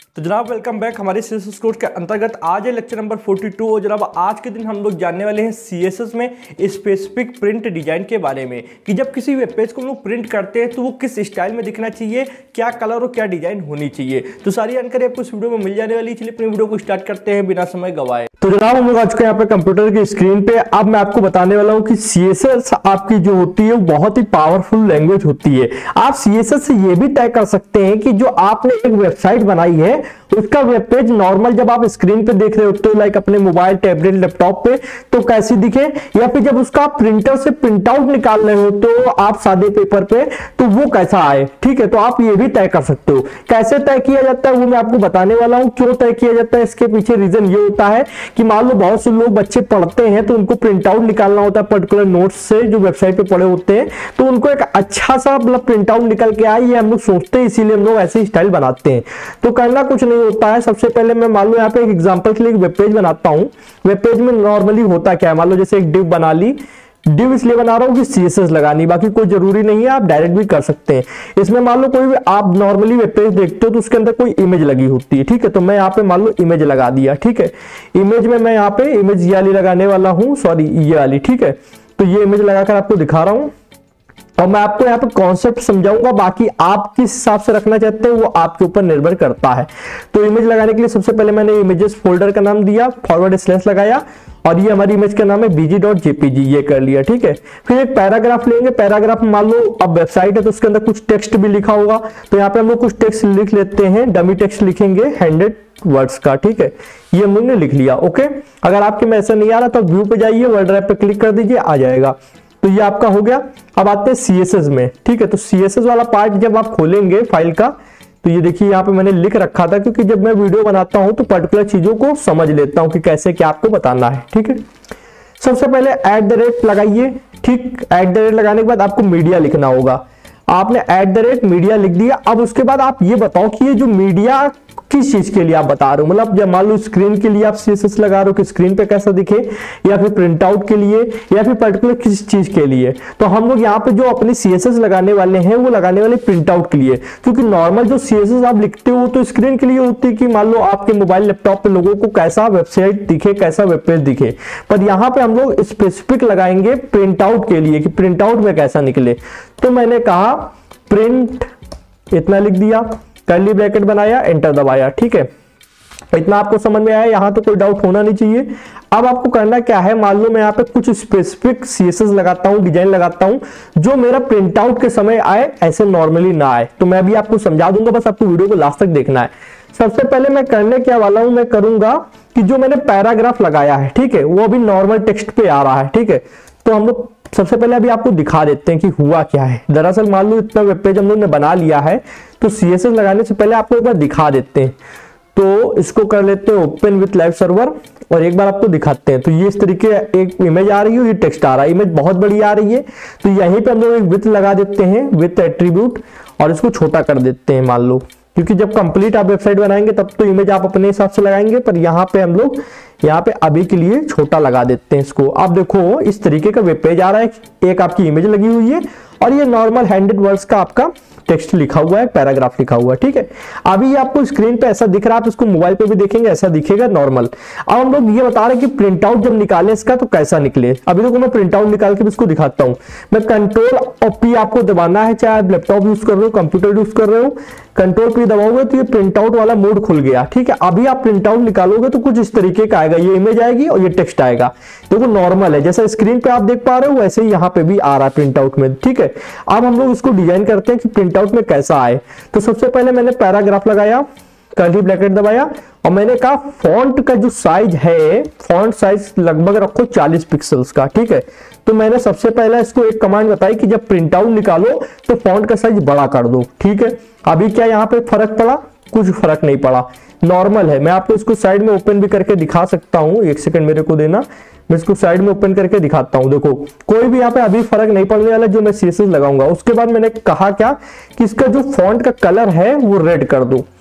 तो जनाब welcome back हमारे सीएसएस कोर्स के अंतर्गत आज है लेक्चर नंबर 42 और जनाब आज के दिन हम लोग जानने वाले हैं सीएसएस में स्पेसिफिक प्रिंट डिजाइन के बारे में कि जब किसी वेब पेज को हम लोग प्रिंट करते हैं तो वो किस स्टाइल में दिखना चाहिए, क्या कलर और क्या डिजाइन होनी चाहिए। तो सारी जानकारी आपको इस वीडियो में मिल जाने वाली है। चलिए अपनी वीडियो को स्टार्ट करते हैं बिना समय गवाए। तो जनाब हम लोग आज के यहाँ पे कंप्यूटर की स्क्रीन पे अब मैं आपको बताने वाला हूँ कि सीएसएस आपकी जो होती है वो बहुत ही पावरफुल लैंग्वेज होती है। आप सीएसएस से ये भी तय कर सकते हैं कि जो आपने एक वेबसाइट बनाई है उसका वेब पेज नॉर्मल जब आप स्क्रीन पे देख रहे होते हो लाइक अपने मोबाइल टैबलेट लैपटॉप पे तो कैसी दिखे, या फिर जब उसका आप प्रिंटर से प्रिंट आउट निकाल रहे हो तो आप सादे पेपर पे तो वो कैसा आए। ठीक है, तो आप ये भी तय कर सकते हो। कैसे तय किया जाता है वो मैं आपको बताने वाला हूँ। क्यों तय किया जाता है इसके पीछे रीजन ये होता है कि मान लो बहुत से लोग बच्चे पढ़ते हैं तो उनको प्रिंट आउट निकालना होता है पर्टिकुलर नोट्स से जो वेबसाइट पे पढ़े होते हैं, तो उनको एक अच्छा सा मतलब प्रिंट आउट निकल के आए, ये हम लोग सोचते हैं, इसीलिए हम लोग ऐसे स्टाइल बनाते हैं। तो करना कुछ नहीं होता है। सबसे पहले मैं मान लो यहाँ पे एक एग्जांपल के लिए वेब पेज बनाता हूँ। वेब पेज में नॉर्मली होता क्या है, मान लो जैसे एक डिव बना ली। डिव इसलिए बना रहा हूँ कि सीएसएस लगानी, बाकी कोई जरूरी नहीं है, आप डायरेक्ट भी कर सकते हैं। इसमें मान लो कोई भी आप नॉर्मली वेब पेज देखते हो तो उसके अंदर कोई इमेज लगी होती है। ठीक है, तो मैं यहाँ पे मान लो इमेज लगा दिया। ठीक है, इमेज में मैं यहाँ पे इमेज ये वाली लगाने वाला हूँ, सॉरी ये वाली। ठीक है, तो ये इमेज लगाकर आपको दिखा रहा हूँ और मैं आपको यहाँ पे कॉन्सेप्ट समझाऊंगा। बाकी आप किस हिसाब से रखना चाहते हैं वो आपके ऊपर निर्भर करता है। तो इमेज लगाने के लिए सबसे पहले मैंने इमेजेस फोल्डर का नाम दिया, फॉरवर्ड स्लैश लगाया और ये हमारी इमेज का नाम है bg.jpg, ये कर लिया। ठीक है, फिर एक पैराग्राफ लेंगे। पैराग्राफ मान लो अब वेबसाइट है तो उसके अंदर कुछ टेक्स्ट भी लिखा होगा, तो यहाँ पे हम लोग कुछ टेक्स्ट लिख लेते हैं। डमी टेक्स्ट लिखेंगे 100 वर्ड्स का। ठीक है, ये हम लोग ने लिख लिया। ओके, अगर आपके में ऐसा नहीं आ रहा तो व्यू पे जाइए, वर्ड ड्राइव पे क्लिक कर दीजिए, आ जाएगा। तो ये आपका हो गया। अब आते हैं सीएसएस में। ठीक है, तो सीएसएस वाला पार्ट जब आप खोलेंगे फाइल का तो ये देखिए यहाँ पे मैंने लिख रखा था, क्योंकि जब मैं वीडियो बनाता हूं तो पर्टिकुलर चीजों को समझ लेता हूं कि कैसे क्या आपको बताना है। ठीक है, सबसे पहले @ लगाइए। ठीक, @ लगाने के बाद आपको मीडिया लिखना होगा। आपने @मीडिया लिख दिया। अब उसके बाद आप ये बताओ कि ये जो मीडिया किस चीज के लिए आप बता रहे हो, मतलब जब मान लो स्क्रीन के लिए आप सीएसएस लगा रहे हो कि स्क्रीन पे कैसा दिखे, या फिर प्रिंट आउट के लिए, या फिर पर्टिकुलर किस चीज के लिए। तो हम लोग यहाँ पे जो अपनी सीएसएस लगाने वाले हैं वो लगाने वाले प्रिंट आउट के लिए, क्योंकि नॉर्मल जो सीएसएस आप लिखते हो तो स्क्रीन के लिए होती है कि मान लो आपके मोबाइल लैपटॉप पे लोगों को कैसा वेबसाइट दिखे, कैसा वेब पेज दिखे। पर यहाँ पे हम लोग स्पेसिफिक लगाएंगे प्रिंट आउट के लिए कि प्रिंट आउट में कैसा निकले। तो मैंने कहा प्रिंट, इतना लिख दिया, कर्ली ब्रैकेट बनाया, एंटर दबाया। ठीक है, इतना आपको समझ में आया, यहां तो कोई डाउट होना नहीं चाहिए। अब आपको करना क्या है, मान लो मैं यहाँ पे कुछ स्पेसिफिक सीएसएस लगाता हूँ, डिजाइन लगाता हूँ जो मेरा प्रिंट आउट के समय आए, ऐसे नॉर्मली ना आए। तो मैं अभी आपको समझा दूंगा, बस आपको वीडियो को लास्ट तक देखना है। सबसे पहले मैं करने क्या वाला हूं, मैं करूंगा कि जो मैंने पैराग्राफ लगाया है, ठीक है, वो अभी नॉर्मल टेक्स्ट पे आ रहा है। ठीक है, तो हम लोग सबसे पहले अभी आपको दिखा देते हैं कि हुआ क्या है। दरअसल मान लो इतना वेब पेज हम लोग ने बना लिया है, तो सीएसएस लगाने से पहले आपको एक बार दिखा देते हैं। तो इसको कर लेते हैं ओपन विथ लाइव सर्वर और एक बार आपको दिखाते हैं। तो ये इस तरीके एक इमेज आ रही है, ये टेक्स्ट आ रहा है, इमेज बहुत बड़ी आ रही है। तो यहीं पे हम लोग एक विथ लगा देते हैं, विथ एट्रीब्यूट, और इसको छोटा कर देते हैं मान लो, क्योंकि जब कंप्लीट आप वेबसाइट बनाएंगे तब तो इमेज आप अपने हिसाब से लगाएंगे, पर यहाँ पे हम लोग यहाँ पे अभी के लिए छोटा लगा देते हैं इसको। आप देखो इस तरीके का वेब पेज आ रहा है, एक आपकी इमेज लगी हुई है और ये नॉर्मल 100 वर्ड्स का आपका टेक्स्ट लिखा हुआ है, पैराग्राफ लिखा हुआ है। ठीक है, अभी ये आपको स्क्रीन पे ऐसा दिख रहा है, आप इसको मोबाइल पे भी देखेंगे ऐसा दिखेगा नॉर्मल। अब हम लोग ये बता रहे हैं कि प्रिंट आउट जब निकाले इसका तो कैसा निकले। अभी देखो मैं प्रिंट आउट निकाल के इसको दिखाता हूं। मैं कंट्रोल और पी आपको दबाना है, चाहे आप लैपटॉप यूज कर रहे हो, कंप्यूटर यूज कर रहे हो, कंट्रोल पी दबाओगे तो ये प्रिंट आउट वाला मोड खुल गया। ठीक है, अभी आप प्रिंट आउट निकालोगे तो कुछ इस तरीके का आएगा, ये इमेज आएगी और ये टेक्स्ट आएगा। देखो नॉर्मल है, जैसा स्क्रीन पे आप देख पा रहे हो वैसे ही यहाँ पे भी आ रहा है प्रिंट आउट में। ठीक है, अब हम लोग इसको डिजाइन करते हैं कि प्रिंट आउट में कैसा आए। तो सबसे पहले मैंने पैराग्राफ लगाया, कर्ली ब्रैकेट दबाया और मैंने कहा फॉन्ट का जो साइज है, फॉन्ट साइज लगभग रखो 40 पिक्सल्स का। ठीक है, तो मैंने सबसे पहले इसको एक कमांड बताई कि जब प्रिंट आउट निकालो तो फॉन्ट का साइज बड़ा कर दो। ठीक है, अभी क्या यहाँ पे फर्क पड़ा? कुछ फर्क नहीं पड़ा, नॉर्मल है। मैं आपको इसको साइड में ओपन भी करके दिखा सकता हूँ, एक सेकंड मेरे को देना, मैं इसको साइड में ओपन करके दिखाता हूं। देखो कोई भी यहाँ पे अभी फर्क नहीं पड़ने वाला जो मैं सीएसएस लगाऊंगा। उसके बाद मैंने कहा क्या कि इसका जो फॉन्ट का कलर है वो रेड कर दो।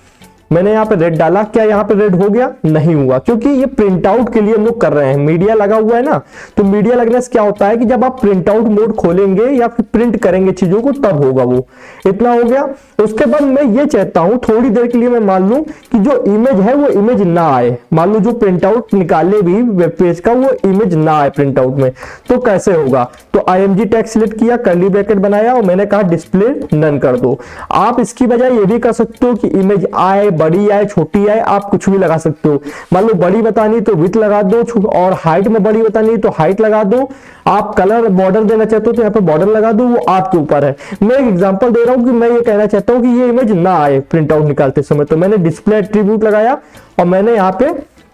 मैंने यहाँ पे रेड डाला, क्या यहाँ पे रेड हो गया? नहीं हुआ, क्योंकि ये प्रिंट आउट के लिए हम लोग कर रहे हैं। मीडिया लगा हुआ है ना, तो मीडिया लगने से क्या होता है कि जब आप प्रिंट आउट मोड खोलेंगे या फिर प्रिंट करेंगे चीजों को तब होगा वो। इतना हो गया। उसके बाद मैं ये चाहता हूं थोड़ी देर के लिए मैं मान लूं कि जो इमेज है वो इमेज ना आए, मान लो जो प्रिंट आउट निकाले भी वेब पेज का वो इमेज ना आए प्रिंट आउट में, तो कैसे होगा? तो IMG टैग सिलेक्ट किया, कर्ली ब्रैकेट बनाया और मैंने कहा डिस्प्ले नन कर दो। आप इसकी बजाय ये भी कर सकते हो कि इमेज आए, बड़ी आए, छोटी आए, आप कुछ भी लगा सकते हो। मान लो बड़ी बतानी तो विड्थ लगा दो, और हाइट में बड़ी बतानी तो हाइट लगा दो। आप कलर बॉर्डर देना चाहते हो तो यहाँ पे बॉर्डर लगा दो, वो आपके ऊपर है। मैं एक एग्जांपल दे रहा हूँ कि मैं ये कहना चाहता हूँ कि ये इमेज ना आए प्रिंट आउट निकालते समय, तो मैंने डिस्प्ले एट्रीब्यूट लगाया और मैंने यहाँ पे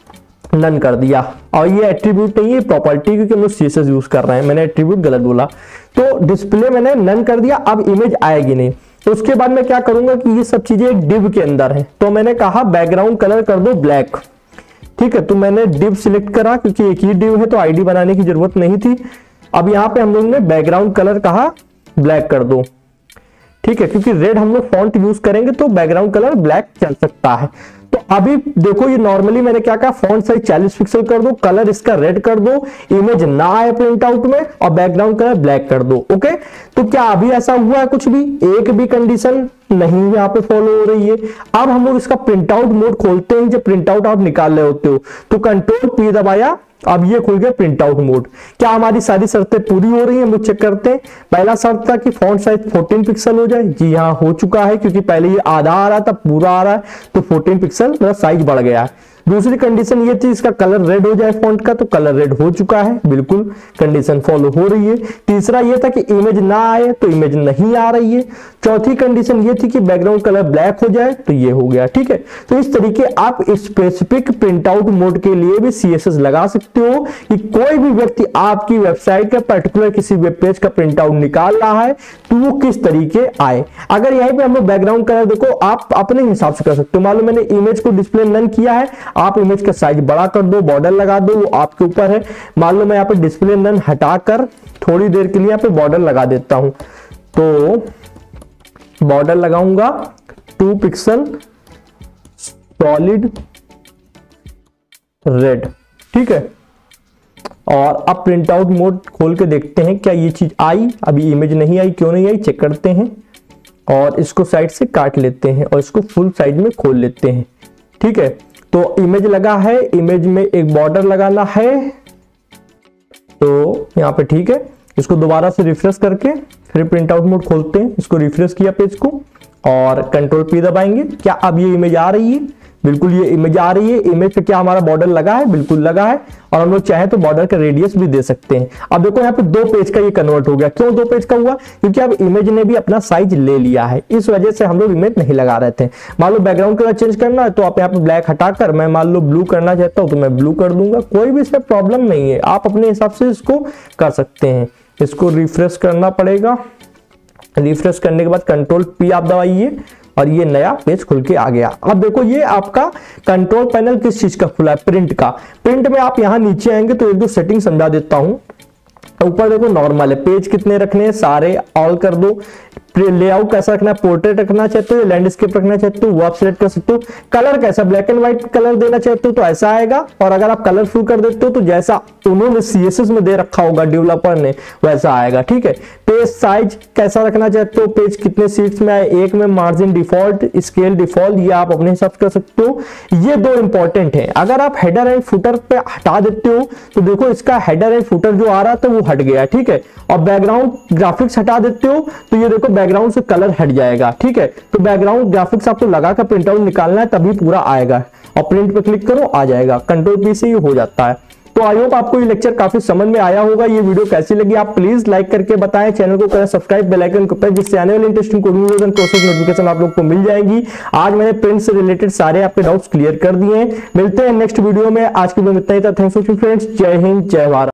नन कर दिया। और ये एट्रीब्यूट नहीं है, प्रॉपर्टी, क्योंकि हम लोग CSS यूज कर रहे हैं, मैंने एट्रीब्यूट गलत बोला। तो डिस्प्ले मैंने नन कर दिया, अब इमेज आएगी नहीं। तो उसके बाद मैं क्या करूंगा कि ये सब चीजें एक डिव के अंदर है, तो मैंने कहा बैकग्राउंड कलर कर दो ब्लैक। ठीक है, तो मैंने डिव सिलेक्ट करा, क्योंकि एक ही डिव है तो आईडी बनाने की जरूरत नहीं थी। अब यहाँ पे हम लोग ने बैकग्राउंड कलर कहा ब्लैक कर दो। ठीक है, क्योंकि रेड हम लोग फॉन्ट यूज करेंगे तो बैकग्राउंड कलर ब्लैक चल सकता है। तो अभी देखो ये नॉर्मली मैंने क्या कहा, फॉन्ट साइज 40 पिक्सल कर दो, कलर इसका रेड कर दो, इमेज ना आए प्रिंट आउट में, और बैकग्राउंड कलर ब्लैक कर दो। ओके, तो क्या अभी ऐसा हुआ है? कुछ भी, एक भी कंडीशन नहीं यहाँ पे फॉलो हो रही है। अब हम लोग इसका प्रिंट आउट मोड खोलते हैं। जब प्रिंट आउट आप निकाल रहे होते हो तो कंट्रोल P दबाया, अब ये खुल गया प्रिंट आउट मोड। क्या हमारी सारी शर्तें पूरी हो रही हैं? हम लोग चेक करते हैं। पहला शर्त था कि फॉन्ट साइज 14 पिक्सल हो जाए, जी हाँ हो चुका है, क्योंकि पहले ये आधा आ रहा था, पूरा आ रहा है, तो 14 पिक्सल मेरा साइज बढ़ गया है। दूसरी कंडीशन ये थी इसका कलर रेड हो जाए फॉन्ट का, तो कलर रेड हो चुका है, बिल्कुल कंडीशन फॉलो हो रही है। तीसरा ये था कि इमेज ना आए, तो इमेज नहीं आ रही है। चौथी कंडीशन ये थी कि बैकग्राउंड कलर ब्लैक हो जाए, तो ये हो गया। ठीक है, तो इस तरीके आप स्पेसिफिक प्रिंट आउट मोड के लिए भी CSS लगा सकते हो कि कोई भी व्यक्ति आपकी वेबसाइट का पर्टिकुलर किसी वेब पेज का प्रिंट आउट निकाल रहा है तो वो किस तरीके आए। अगर यहीं पे हम लोग बैकग्राउंड कलर देखो, आप अपने हिसाब से कर सकते हो। मान लो मैंने इमेज को डिस्प्ले नन किया है, आप इमेज का साइज बड़ा कर दो, बॉर्डर लगा दो, वो आपके ऊपर है। मान लो मैं यहाँ पे डिस्प्ले नन हटाकर थोड़ी देर के लिए यहाँ पे बॉर्डर लगा देता हूं, तो बॉर्डर लगाऊंगा 2 पिक्सल सॉलिड रेड। ठीक है, और अब प्रिंट आउट मोड खोल के देखते हैं क्या ये चीज आई। अभी इमेज नहीं आई, क्यों नहीं आई चेक करते हैं, और इसको साइड से काट लेते हैं और इसको फुल साइज में खोल लेते हैं। ठीक है, तो इमेज लगा है, इमेज में एक बॉर्डर लगाना है, तो यहाँ पे ठीक है। इसको दोबारा से रिफ्रेश करके फिर प्रिंट आउट मोड खोलते हैं। इसको रिफ्रेश किया पेज को और कंट्रोल P दबाएंगे। क्या अब ये इमेज आ रही है? बिल्कुल ये इमेज आ रही है। इमेज पे क्या हमारा बॉर्डर लगा है? बिल्कुल लगा है, और हम लोग चाहे तो बॉर्डर का रेडियस भी दे सकते हैं। अब देखो यहाँ पे 2 पेज का ये कन्वर्ट हो गया। क्यों 2 पेज का हुआ? क्योंकि अब इमेज ने भी अपना साइज ले लिया है, इस वजह से हम लोग इमेज नहीं लगा रहे थे। मान लो बैकग्राउंड कलर चेंज करना है तो आप यहाँ पे ब्लैक हटाकर मैं मान लो ब्लू करना चाहता हूँ तो मैं ब्लू कर दूंगा, कोई भी इसमें प्रॉब्लम नहीं है। आप अपने हिसाब से इसको कर सकते हैं। इसको रिफ्रेश करना पड़ेगा। रिफ्रेश करने के बाद कंट्रोल P आप दबाइए और ये नया पेज खुल के आ गया। अब देखो ये आपका कंट्रोल पैनल किस चीज का खुला है? प्रिंट का। प्रिंट में आप यहाँ नीचे आएंगे तो एक दो सेटिंग समझा देता हूँ। ऊपर देखो नॉर्मल है, पेज कितने रखने हैं सारे ऑल कर दो। लेआउट कैसा रखना है? पोर्ट्रेट रखना चाहते हो, लैंडस्केप रखना चाहते हो वो आप सिलेक्ट कर सकते हो। कलर कैसा? ब्लैक एंड व्हाइट कलर देना चाहते हो तो ऐसा आएगा, और अगर आप कलरफुल कर देते हो तो जैसा उन्होंने CSS में दे रखा होगा डेवलपर ने वैसा आएगा। ठीक है, पेज साइज कैसा रखना चाहते हो, पेज कितने सीट्स में आए, एक में मार्जिन डिफॉल्ट, स्केल डिफॉल्ट, ये आप अपने हिसाब से कर सकते हो। ये 2 इंपॉर्टेंट है। अगर आप हेडर एंड फुटर पे हटा देते हो तो देखो इसका हेडर एंड फुटर जो आ रहा था वो हट गया। ठीक है, और बैकग्राउंड ग्राफिक्स हटा देते हो तो ये देखो बैकग्राउंड से कलर हट जाएगा। ठीक है, तो बैकग्राउंड ग्राफिक्स आपको लगाकर प्रिंट आउट निकालना है तभी पूरा आएगा, और प्रिंट पे क्लिक करो आ जाएगा। कंट्रोल P से ये हो जाता है। तो आई होप आपको ये लेक्चर काफी समझ में आया होगा। ये वीडियो कैसी लगी आप प्लीज लाइक करके बताएं, चैनल को करें सब्सक्राइब, बेल आइकन को प्रेस, जिससे आने वाली interesting coding videos and process notification आप लोग को मिल जाएगी। आज मैंने प्रिंट से रिलेटेड सारे आपके डाउट्स क्लियर कर दिए हैं। मिलते हैं नेक्स्ट वीडियो में। आज की वीडियो में इतना ही था। Thanks for watching friends. जय हिंद, जय भारत।